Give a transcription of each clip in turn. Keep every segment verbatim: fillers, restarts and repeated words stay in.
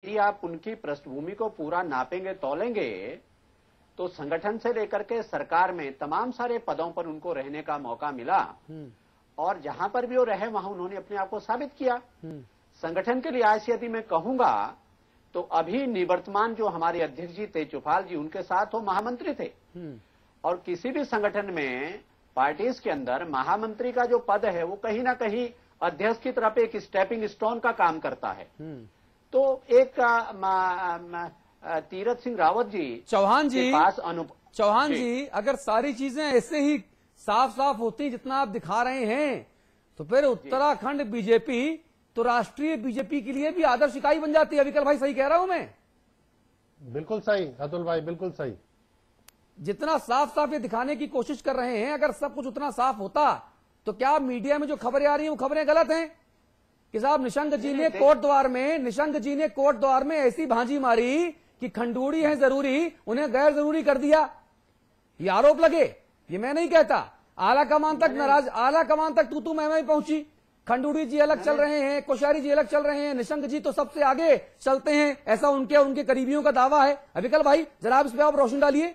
यदि आप उनकी पृष्ठभूमि को पूरा नापेंगे तौलेंगे तो संगठन से लेकर के सरकार में तमाम सारे पदों पर उनको रहने का मौका मिला और जहां पर भी वो रहे वहां उन्होंने अपने आप को साबित किया। संगठन के लिहाज से यदि मैं कहूंगा तो अभी निवर्तमान जो हमारे अध्यक्ष जी तेजपाल जी उनके साथ वो महामंत्री थे और किसी भी संगठन में पार्टीज के अंदर महामंत्री का जो पद है वो कहीं ना कहीं अध्यक्ष की तरफ एक स्टेपिंग स्टोन का काम करता है। तो एक आ, मा, मा, तीरथ सिंह रावत जी चौहान जी के पास अनु चौहान जी, जी अगर सारी चीजें ऐसे ही साफ साफ होती जितना आप दिखा रहे हैं तो फिर उत्तराखंड बीजेपी तो राष्ट्रीय बीजेपी के लिए भी आदर्श इकाई बन जाती है। अविकल भाई सही कह रहा हूं मैं? बिल्कुल सही अतुल भाई, बिल्कुल सही। जितना साफ साफ ये दिखाने की कोशिश कर रहे हैं, अगर सब कुछ उतना साफ होता तो क्या मीडिया में जो खबरें आ रही हैं वो खबरें गलत हैं कि साहब निशंक जी ने कोर्ट द्वार में निशंक जी ने कोर्ट द्वार में ऐसी भांजी मारी कि खंडूड़ी है जरूरी, उन्हें गैर जरूरी कर दिया। ये आरोप लगे, ये मैं नहीं कहता। आला कमान तक नाराज, आला कमान तक तू तू मैं मैं पहुंची। खंडूड़ी जी अलग चल रहे हैं, कोश्यारी जी अलग चल रहे हैं, निशंक जी तो सबसे आगे चलते हैं, ऐसा उनके और उनके करीबियों का दावा है। अविकल भाई जरा आप इस पर आप रोशनी डालिए।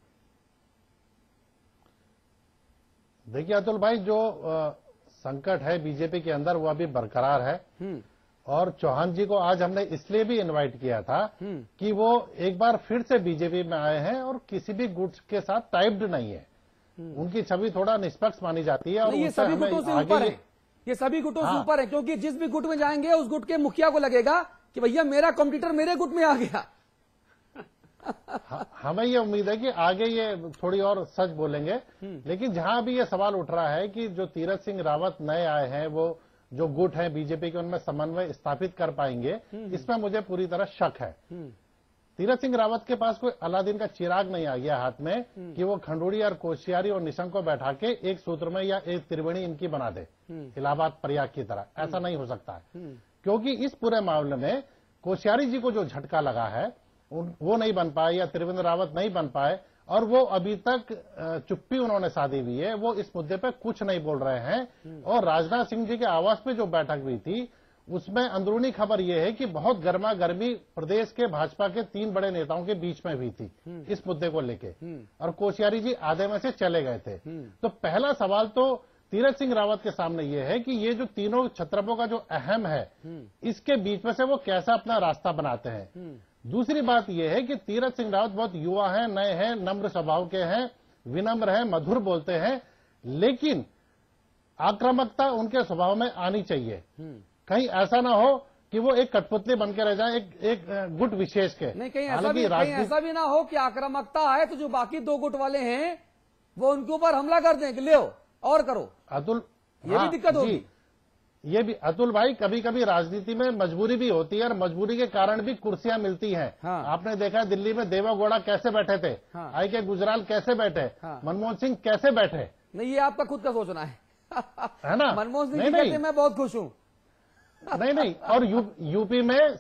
देखिए अतुल भाई, जो आ, संकट है बीजेपी के अंदर वो अभी बरकरार है और चौहान जी को आज हमने इसलिए भी इनवाइट किया था कि वो एक बार फिर से बीजेपी में आए हैं और किसी भी गुट के साथ टाइप्ड नहीं है। उनकी छवि थोड़ा निष्पक्ष मानी जाती है और ये सभी गुटों से ऊपर है, ये सभी गुटों से ऊपर है, क्योंकि जिस भी गुट में जाएंगे उस गुट के मुखिया को लगेगा कि भैया मेरा कॉम्पिटिटर मेरे गुट में आ गया। हमें ये उम्मीद है कि आगे ये थोड़ी और सच बोलेंगे, लेकिन जहां भी ये सवाल उठ रहा है कि जो तीरथ सिंह रावत नए आए हैं वो जो गुट है बीजेपी के उनमें समन्वय स्थापित कर पाएंगे, इसमें मुझे पूरी तरह शक है। तीरथ सिंह रावत के पास कोई अलादीन का चिराग नहीं आ गया हाथ में कि वो खंडूड़ी और कोश्यारी और निशंक को बैठा के एक सूत्र में या एक त्रिवेणी इनकी बना दे इलाहाबाद प्रयाग की तरह। ऐसा नहीं हो सकता है, क्योंकि इस पूरे मामले में कोश्यारी जी को जो झटका लगा है वो नहीं बन पाए या त्रिवेंद्र रावत नहीं बन पाए और वो अभी तक चुप्पी उन्होंने साधी हुई है। वो इस मुद्दे पे कुछ नहीं बोल रहे हैं और राजनाथ सिंह जी के आवास पे जो बैठक हुई थी उसमें अंदरूनी खबर ये है कि बहुत गर्मा गर्मी प्रदेश के भाजपा के तीन बड़े नेताओं के बीच में हुई थी इस मुद्दे को लेके और कोश्यारी जी आधे में से चले गए थे। तो पहला सवाल तो तीरथ सिंह रावत के सामने ये है कि ये जो तीनों छत्रपों का जो अहम है इसके बीच में से वो कैसा अपना रास्ता बनाते हैं। दूसरी बात यह है कि तीरथ सिंह रावत बहुत युवा हैं, नए हैं, नम्र स्वभाव के हैं, विनम्र हैं, मधुर बोलते हैं, लेकिन आक्रामकता उनके स्वभाव में आनी चाहिए। कहीं ऐसा ना हो कि वो एक कठपुतली बनकर रह जाए एक, एक गुट विशेष के। नहीं, कहीं ऐसा भी कहीं ऐसा भी ना हो कि आक्रामकता आए तो जो बाकी दो गुट वाले हैं वो उनके ऊपर हमला कर दें कि ले और करो। अतुल, ये भी दिक्कत होगी। ये भी अतुल भाई, कभी कभी राजनीति में मजबूरी भी होती है और मजबूरी के कारण भी कुर्सियां मिलती हैं। हाँ। आपने देखा दिल्ली में देवेगौड़ा कैसे बैठे थे, हाँ। आई के गुजराल कैसे बैठे, हाँ। मनमोहन सिंह कैसे बैठे। नहीं, ये आपका खुद का सोचना है है ना। मनमोहन सिंह कहते मैं बहुत खुश हूं। नहीं नहीं, और यू, यूपी में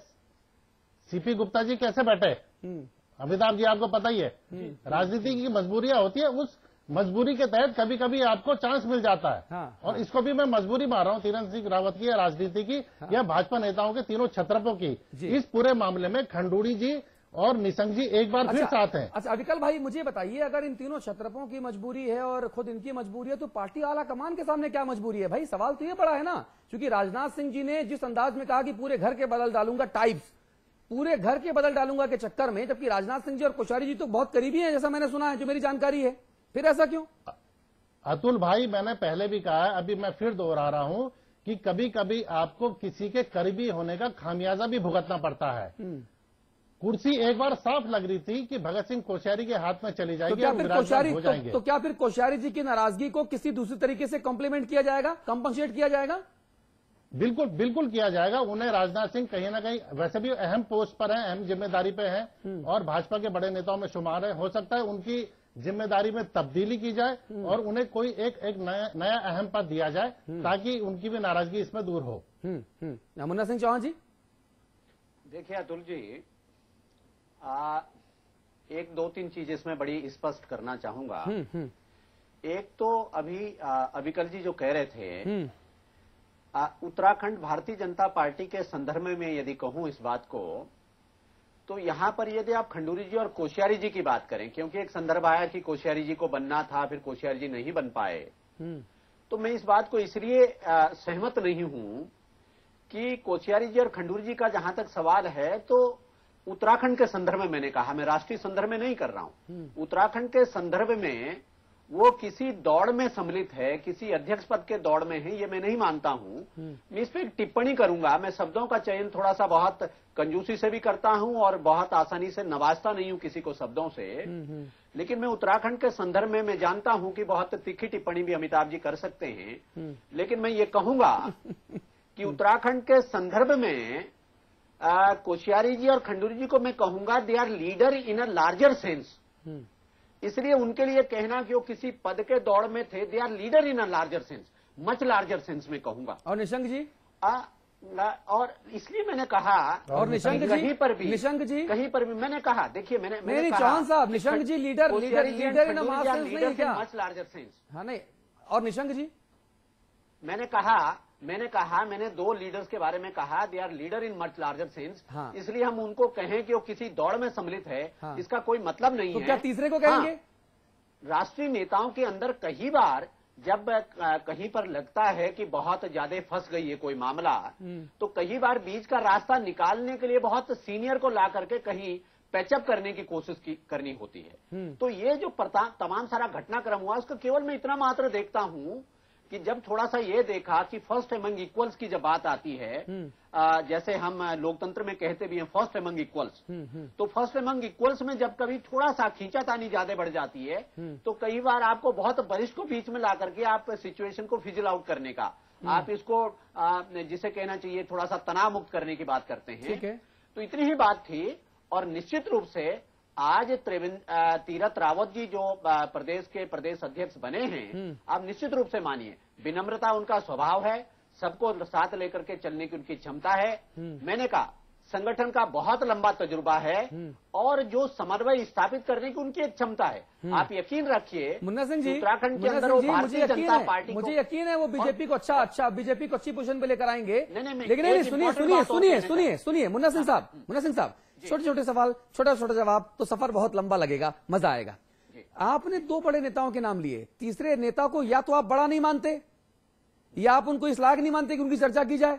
सीपी गुप्ता जी कैसे बैठे, अमिताभ जी आपको पता ही है। राजनीति की मजबूरियां होती है, उस मजबूरी के तहत कभी कभी आपको चांस मिल जाता है। हाँ, और हाँ। इसको भी मैं मजबूरी मान रहा हूँ तीरथ सिंह रावत की या राजनीति की हाँ। या भाजपा नेताओं के तीनों छत्रपों की। इस पूरे मामले में खंडूड़ी जी और निशंक जी एक बार अच्छा, फिर साथ हैं। अच्छा अविकल भाई, मुझे बताइए, अगर इन तीनों छत्रपों की मजबूरी है और खुद इनकी मजबूरी है तो पार्टी आला कमान के सामने क्या मजबूरी है भाई? सवाल तो ये बड़ा है ना, क्योंकि राजनाथ सिंह जी ने जिस अंदाज में कहा कि पूरे घर के बदल डालूंगा, टाइप्स पूरे घर के बदल डालूंगा के चक्कर में, जबकि राजनाथ सिंह जी और कोश्यारी जी तो बहुत करीबी है जैसा मैंने सुना है, जो मेरी जानकारी है, फिर ऐसा क्यों? अतुल भाई, मैंने पहले भी कहा है, अभी मैं फिर दोहरा रहा हूं कि कभी कभी आपको किसी के करीबी होने का खामियाजा भी भुगतना पड़ता है। कुर्सी एक बार साफ लग रही थी कि भगत सिंह कोश्यारी के हाथ में चली जाएगी, तो क्या फिर कोश्यारी हो जाएंगे। तो, तो क्या फिर कोश्यारी जी की नाराजगी को किसी दूसरी तरीके से कॉम्प्लीमेंट किया जाएगा, कंपनसेट किया जाएगा? बिल्कुल बिल्कुल किया जाएगा। उन्हें राजनाथ सिंह कहीं ना कहीं वैसे भी अहम पोस्ट पर है, अहम जिम्मेदारी पे है और भाजपा के बड़े नेताओं में शुमार है। हो सकता है उनकी जिम्मेदारी में तब्दीली की जाए और उन्हें कोई एक एक नया नया अहम पद दिया जाए ताकि उनकी भी नाराजगी इसमें दूर हो। मुन्ना सिंह चौहान जी, देखिए अतुल जी, आ, एक दो तीन चीज इसमें बड़ी स्पष्ट करना चाहूंगा। एक तो अभी अविकल जी जो कह रहे थे, आ, उत्तराखंड भारतीय जनता पार्टी के संदर्भ में यदि कहूं इस बात को, तो यहां पर यदि आप खंडूरी जी और कोश्यारी जी की बात करें, क्योंकि एक संदर्भ आया कि कोश्यारी जी को बनना था, फिर कोश्यारी जी नहीं बन पाए, तो मैं इस बात को इसलिए सहमत नहीं हूं कि कोश्यारी जी और खंडूरी जी का जहां तक सवाल है, तो उत्तराखंड के संदर्भ में मैंने कहा, मैं राष्ट्रीय संदर्भ में नहीं कर रहा हूं, उत्तराखंड के संदर्भ में वो किसी दौड़ में सम्मिलित है, किसी अध्यक्ष पद के दौड़ में है, ये मैं नहीं मानता हूं। मैं इस पर एक टिप्पणी करूंगा। मैं शब्दों का चयन थोड़ा सा बहुत कंजूसी से भी करता हूं और बहुत आसानी से नवाजता नहीं हूं किसी को शब्दों से, लेकिन मैं उत्तराखंड के संदर्भ में मैं जानता हूं कि बहुत तीखी टिप्पणी भी अमिताभ जी कर सकते हैं, लेकिन मैं ये कहूंगा कि उत्तराखंड के संदर्भ में कोश्यारी जी और खंडूरी जी को मैं कहूंगा they are leader in a larger sense. इसलिए उनके लिए कहना कि वो किसी पद के दौड़ में थे, they are leader in a larger sense, much larger sense में कहूंगा। और निशंक जी आ, और इसलिए मैंने कहा, और निशंक जी कहीं पर भी निशंक जी कहीं पर भी मैंने कहा, देखिए मैंने मैंने कहा चौहान साहब, Nishank ji leader leader leader in a mass sense नहीं क्या? Much larger sense. हाँ नहीं, और निशंक जी मैंने कहा मैंने कहा मैंने दो लीडर्स के बारे में कहा, they are leader in much larger sense. हाँ। इसलिए हम उनको कहें कि वो किसी दौड़ में सम्मिलित है, हाँ। इसका कोई मतलब नहीं तो है। क्या तीसरे को कहेंगे? हाँ, राष्ट्रीय नेताओं के अंदर कई बार जब कहीं पर लगता है कि बहुत ज्यादा फंस गई है कोई मामला, तो कई बार बीच का रास्ता निकालने के लिए बहुत सीनियर को ला करके कहीं पैचअप करने की कोशिश की करनी होती है। तो ये जो तमाम सारा घटनाक्रम हुआ, उसको केवल मैं इतना मात्र देखता हूं कि जब थोड़ा सा ये देखा कि फर्स्ट एमंग इक्वल्स की जब बात आती है, आ, जैसे हम लोकतंत्र में कहते भी हैं फर्स्ट एमंग इक्वल्स, तो फर्स्ट एमंग इक्वल्स में जब कभी थोड़ा सा खींचातानी ज्यादा बढ़ जाती है, तो कई बार आपको बहुत वरिष्ठ को बीच में ला करके आप सिचुएशन को फिजल आउट करने का, आप इसको आ, जिसे कहना चाहिए थोड़ा सा तनाव मुक्त करने की बात करते हैं। तो इतनी ही बात थी। और निश्चित रूप से आज तीरथ रावत जी जो प्रदेश के प्रदेश अध्यक्ष बने हैं, आप निश्चित रूप से मानिए विनम्रता उनका स्वभाव है, सबको साथ लेकर के चलने की उनकी क्षमता है। मैंने कहा संगठन का बहुत लंबा तजुर्बा है और जो समन्वय स्थापित करने की उनकी एक क्षमता है। आप यकीन रखिए मुन्ना सिंह जी, उत्तराखंड के अंदर वो भारतीय जनता पार्टी, मुझे यकीन है वो बीजेपी को अच्छा अच्छा बीजेपी को अच्छी पोजीशन पे लेकर आएंगे। नहीं, नहीं, लेकिन नहीं, सुनिए सुनिए सुनिए सुनिए सुनिए मुन्ना सिंह साहब, मुन्ना सिंह साहब, छोटे छोटे सवाल, छोटा छोटा जवाब, तो सफर बहुत लंबा लगेगा, मजा आएगा। आपने दो बड़े नेताओं के नाम लिए, तीसरे नेता को या तो आप बड़ा नहीं मानते या आप उनको इस लायक नहीं मानते कि उनकी चर्चा की जाए।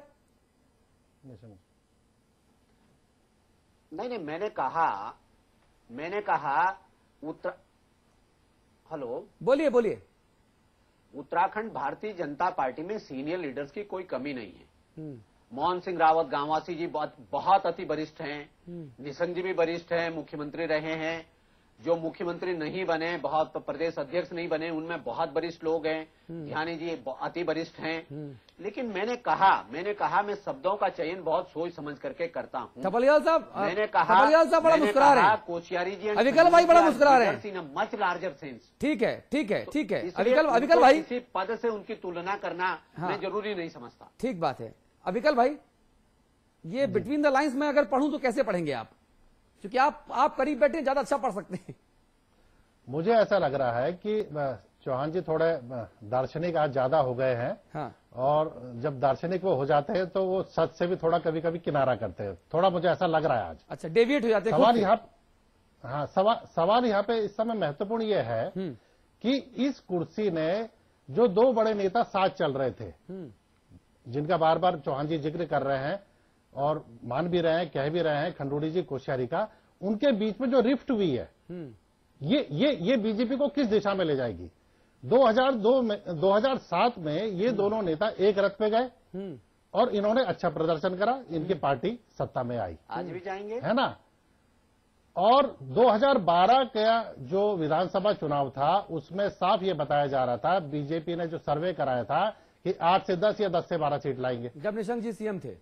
नहीं नहीं मैंने कहा मैंने कहा उत्तर हेलो बोलिए बोलिए। उत्तराखंड भारतीय जनता पार्टी में सीनियर लीडर्स की कोई कमी नहीं है। मोहन सिंह रावत गांवासी जी बहुत बहुत अति वरिष्ठ हैं, निशंक जी भी वरिष्ठ हैं, मुख्यमंत्री रहे हैं। जो मुख्यमंत्री नहीं बने, बहुत प्रदेश अध्यक्ष नहीं बने, उनमें बहुत वरिष्ठ लोग हैं। ध्यानी जी अति वरिष्ठ हैं। लेकिन मैंने कहा मैंने कहा मैं शब्दों का चयन बहुत सोच समझ करके करता हूं। थपलियाल साहब, मैंने कहा थपलियाल साहब बड़ा मुस्कुरा रहे हैं। कोश्यारी जी, अविकल भाई बड़ा मुस्कुरा रहे हैं। Much larger sense. ठीक है ठीक है ठीक है अविकल अविकल भाई, किसी पद से उनकी तुलना करना मैं जरूरी नहीं समझता। ठीक बात है अविकल भाई, ये बिटवीन द लाइंस में अगर पढ़ूं तो कैसे पढ़ेंगे आप, क्योंकि आप आप करीब बैठे ज्यादा अच्छा पढ़ सकते हैं। मुझे ऐसा लग रहा है कि चौहान जी थोड़े दार्शनिक आज ज्यादा हो गए हैं। हाँ। और जब दार्शनिक वो हो जाते हैं तो वो सच से भी थोड़ा कभी कभी किनारा करते हैं, थोड़ा मुझे ऐसा लग रहा है आज। अच्छा, डेविएट हो जाते हैं। सवाल यहाँ हाँ सवाल सवाल यहाँ पे इस समय महत्वपूर्ण ये है कि इस कुर्सी ने जो दो बड़े नेता साथ चल रहे थे, जिनका बार बार चौहान जी जिक्र कर रहे हैं और मान भी रहे हैं, कह भी रहे हैं, खंडूरी जी, कोश्यारी का, उनके बीच में जो रिफ्ट हुई है, ये ये ये बीजेपी को किस दिशा में ले जाएगी। दो हज़ार दो में दो हज़ार सात में ये दोनों नेता एक रथ पे गए और इन्होंने अच्छा प्रदर्शन करा, इनकी पार्टी सत्ता में आई। आज भी जाएंगे, है ना। और दो हज़ार बारह का जो विधानसभा चुनाव था उसमें साफ ये बताया जा रहा था, बीजेपी ने जो सर्वे कराया था कि आठ से दस या दस से बारह सीट लाएंगे, जब निशंक जी सीएम थे।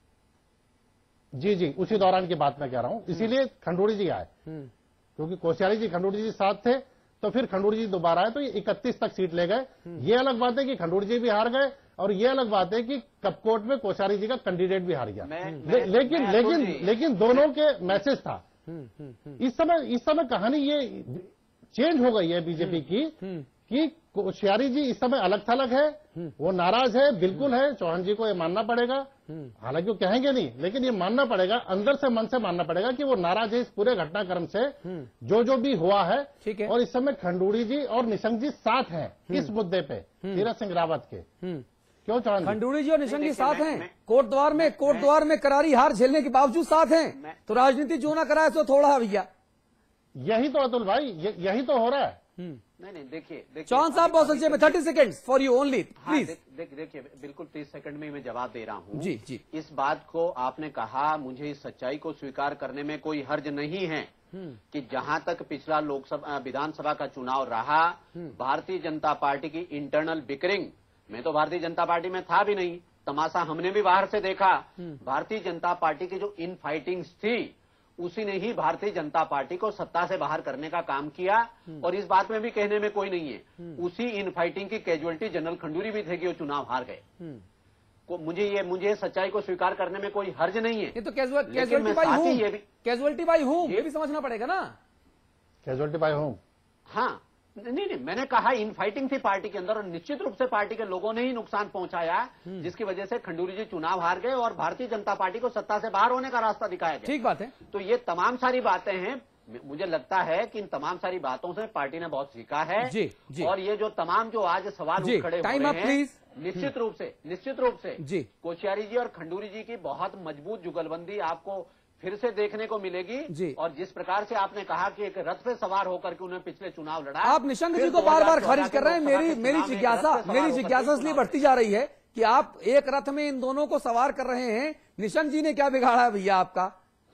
जी जी उसी दौरान की बात मैं कह रहा हूं। इसीलिए खंडूरी जी आए, क्योंकि कोश्यारी जी खंडूरी जी साथ थे, तो फिर खंडूरी जी दोबारा आए तो ये इकतीस तक सीट ले गए। ये अलग बात है कि खंडूरी जी भी हार गए और ये अलग बात है कि कपकोट में कोश्यारी जी का कैंडिडेट भी हार गया। मैं, ले, मैं, लेकिन मैं लेकिन लेकिन दोनों के मैसेज था। इस समय इस समय कहानी ये चेंज हो गई है बीजेपी की कि कोश्यारी जी इस समय अलग थलग है, वो नाराज है, बिल्कुल है, चौहान जी को ये मानना पड़ेगा। हालांकि वो कहेंगे नहीं, लेकिन ये मानना पड़ेगा, अंदर से मन से मानना पड़ेगा कि वो नाराज है इस पूरे घटनाक्रम से, जो जो भी हुआ है। ठीक है। और इस समय खंडूड़ी जी और निशंक जी साथ हैं इस मुद्दे पे, तीरथ सिंह रावत के। क्यों चौहान जी? खंडूड़ी जी और निशंक जी साथ मैं- हैं, मैं- कोट द्वार में कोट द्वार में करारी हार झेलने के बावजूद साथ हैं, तो राजनीति जो ना कराए तो थोड़ा भैया। यही तो अतुल भाई, ये, यही तो हो रहा है। नहीं नहीं देखिए देखिए चौहान साहब बहुत संक्षेप में thirty seconds for you only हाँ, प्लीज। देख- देख- देखिए बिल्कुल तीस सेकंड में ही मैं जवाब दे रहा हूँ। जी, जी। इस बात को आपने कहा, मुझे इस सच्चाई को स्वीकार करने में कोई हर्ज नहीं है कि जहां तक पिछला लोकसभा विधानसभा का चुनाव रहा, भारतीय जनता पार्टी की इंटरनल बिकरिंग, मैं तो भारतीय जनता पार्टी में था भी नहीं, तमाशा हमने भी बाहर से देखा। भारतीय जनता पार्टी की जो इन फाइटिंग्स थी, उसी ने ही भारतीय जनता पार्टी को सत्ता से बाहर करने का काम किया, और इस बात में भी कहने में कोई नहीं है। उसी इन फाइटिंग की कैजुअलिटी जनरल खंडूरी भी थे कि वो चुनाव हार गए। को मुझे ये मुझे सच्चाई को स्वीकार करने में कोई हर्ज नहीं है। ये तो कैजुअल लेकिन कैजुअलिटी मैं बाई साथ ही हूँ, ये भी कैजुअलिटी बाई हूँ, ये भी समझना पड़ेगा ना। Casualty by home. हाँ नहीं नहीं मैंने कहा इन फाइटिंग थी पार्टी के अंदर, और निश्चित रूप से पार्टी के लोगों ने ही नुकसान पहुंचाया, जिसकी वजह से खंडूरी जी चुनाव हार गए और भारतीय जनता पार्टी को सत्ता से बाहर होने का रास्ता दिखाया गया। ठीक बात है। तो ये तमाम सारी बातें हैं, मुझे लगता है कि इन तमाम सारी बातों से पार्टी ने बहुत सीखा है। जी, जी। और ये जो तमाम जो आज सवाल जी, उठ खड़े हो टाइम रहे अप, हैं, प्लीज। निश्चित रूप से निश्चित रूप से जी। कोश्यारी जी और खंडूरी जी की बहुत मजबूत जुगलबंदी आपको फिर से देखने को मिलेगी। जी। और जिस प्रकार से आपने कहा कि एक रथ पे सवार होकर के उन्हें पिछले चुनाव लड़ा, आप निशंक फिर जी को बार बार दो हज़ार खारिज कर रहे हैं। लोकसभा मेरी के मेरी चुनाव में एक जिज्ञासा रथ पे सवार मेरी होकर जिज्ञासा के इसलिए चुनाव बढ़ती जा रही है कि आप एक रथ में इन दोनों को सवार कर रहे हैं। निशंक जी ने क्या बिगाड़ा है भैया आपका?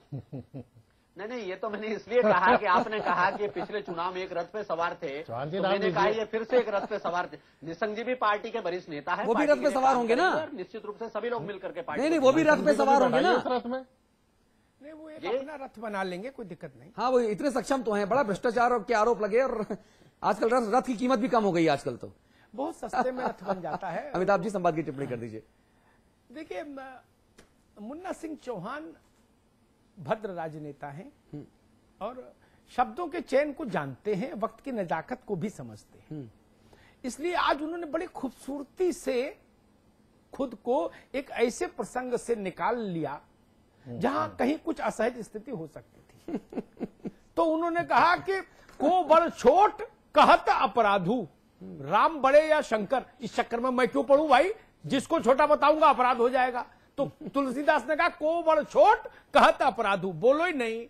नहीं नहीं ये तो मैंने इसलिए कहा कि आपने कहा कि पिछले चुनाव में एक रथ पे सवार थे, चौहान जी तो नाम मैंने कहा लीजिए। ये फिर से एक रथ पे सवार थे। निशंक जी भी पार्टी के वरिष्ठ नेता है, वो भी पार्टी रथ पे के लिए सवार काम होंगे ना? करेंगे और निश्चित रूप से सभी लोग मिलकर के पार्टी नहीं नहीं को वो भी रथ पे सवार होंगे ना? इस रथ में नहीं, वो एक जी। अपना रथ बना लेंगे, कोई दिक्कत नहीं। हाँ वो इतने सक्षम तो हैं, बड़ा भ्रष्टाचार के आरोप लगे और आजकल रथ रथ की कीमत भी कम हो गई है आजकल तो। बहुत सस्ते में रथ बन जाता है। अमिताभ जी संवाद की टिप्पणी कर दीजिए। देखिए, म- मुन्ना सिंह चौहान भद्र राजनेता हैं और शब्दों के चयन को जानते हैं, वक्त की नजाकत को भी समझते हैं। इसलिए आज उन्होंने बड़ी खूबसूरती से खुद को एक ऐसे प्रसंग से निकाल लिया जहां कहीं कुछ असहज स्थिति हो सकती थी। तो उन्होंने कहा कि को बड़ छोट कहत अपराधु, राम बड़े या शंकर। इस चक्कर में मैं क्यों पढ़ूं भाई, जिसको छोटा बताऊंगा अपराध हो जाएगा। तो तुलसीदास ने कहा को बड़ छोट कहत अपराधु, बोलो ही नहीं।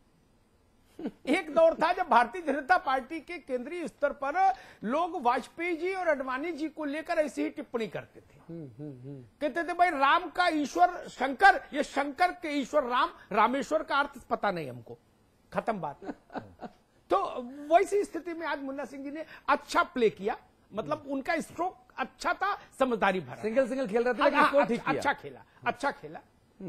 एक दौर था जब भारतीय जनता पार्टी के केंद्रीय स्तर पर लोग वाजपेयी जी और अडवाणी जी को लेकर ऐसी ही टिप्पणी करते थे। कहते थे भाई राम का ईश्वर शंकर, ये शंकर के ईश्वर राम, रामेश्वर का अर्थ पता नहीं हमको, खत्म बात। तो वैसी स्थिति में आज मुन्ना सिंह जी ने अच्छा प्ले किया, मतलब उनका स्ट्रोक अच्छा था, समझदारी भरा। सिंगल सिंगल खेल रहे थे लेकिन हाँ, स्कोर अच्छा, ठीक किया। अच्छा खेला, अच्छा खेला।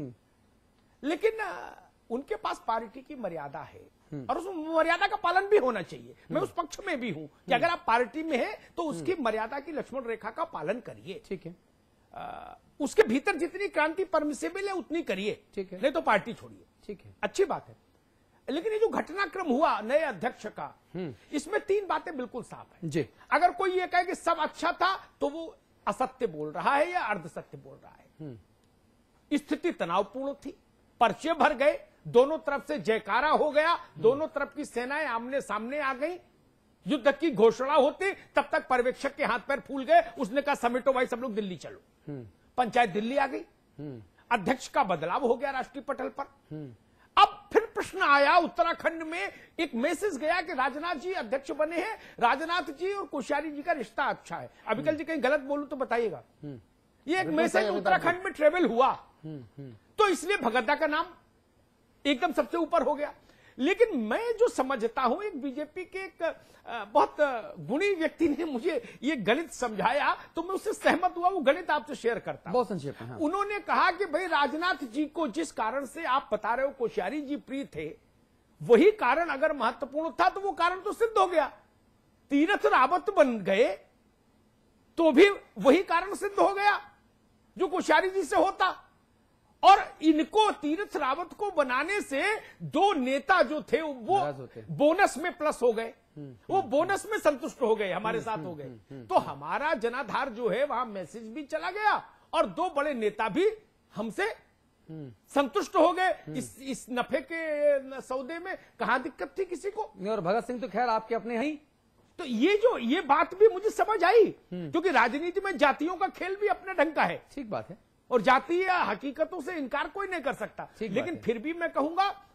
लेकिन आ, उनके पास पार्टी की मर्यादा है और उस मर्यादा का पालन भी होना चाहिए। मैं उस पक्ष में भी हूं कि अगर आप पार्टी में हैं तो उसकी मर्यादा की लक्ष्मण रेखा का पालन करिए। ठीक है, आ, उसके भीतर जितनी क्रांति परमिसेबल है उतनी करिए, ठीक है। नहीं तो पार्टी छोड़िए। ठीक है। अच्छी बात है। लेकिन ये जो घटनाक्रम हुआ नए अध्यक्ष का, इसमें तीन बातें बिल्कुल साफ है। जी। अगर कोई ये कहे कि सब अच्छा था तो वो असत्य बोल रहा है या अर्धसत्य बोल रहा है। स्थिति तनावपूर्ण थी, पर्चे भर गए, दोनों तरफ से जयकारा हो गया, दोनों तरफ की सेनाएं आमने सामने आ गई। युद्ध की घोषणा होती तब तक पर्यवेक्षक के हाथ पैर फूल गए। उसने कहा समेटो भाई सब लोग दिल्ली चलो। पंचायत दिल्ली आ गई, अध्यक्ष का बदलाव हो गया राष्ट्रीय पटल पर। अब फिर प्रश्न आया, उत्तराखंड में एक मैसेज गया कि राजनाथ जी अध्यक्ष बने हैं, राजनाथ जी और कोश्यारी जी का रिश्ता अच्छा है। अभिकल जी कहीं गलत बोलूं तो बताइएगा। ये एक मैसेज उत्तराखंड में ट्रेवल हुआ, तो इसलिए भगद्दा का नाम एकदम सबसे ऊपर हो गया। लेकिन मैं जो समझता हूं, एक बीजेपी के एक आ, बहुत गुणी व्यक्ति ने मुझे ये गणित समझाया तो मैं उससे सहमत हुआ। वो गणित आपसे शेयर करता हूं। बहुत संक्षेप में। हाँ। उन्होंने कहा कि भाई राजनाथ जी को जिस कारण से आप बता रहे हो कोश्यारी जी प्रिय थे, वही कारण अगर महत्वपूर्ण था तो वो कारण तो सिद्ध हो गया। तीरथ रावत बन गए तो भी वही कारण सिद्ध हो गया जो कोश्यारी जी से होता। और इनको तीरथ रावत को बनाने से दो नेता जो थे वो बोनस में प्लस हो गए, वो बोनस में संतुष्ट हो गए, हमारे साथ हो गए। तो हमारा जनाधार जो है वहां मैसेज भी चला गया और दो बड़े नेता भी हमसे संतुष्ट हो गए। इस इस नफे के सौदे में कहां दिक्कत थी किसी को? नहीं, और भगत सिंह तो खैर आपके अपने ही। तो ये जो ये बात भी मुझे समझ आई, क्योंकि राजनीति में जातियों का खेल भी अपने ढंग का है। ठीक बात है। और जातीय हकीकतों से इनकार कोई नहीं कर सकता। लेकिन फिर भी मैं कहूंगा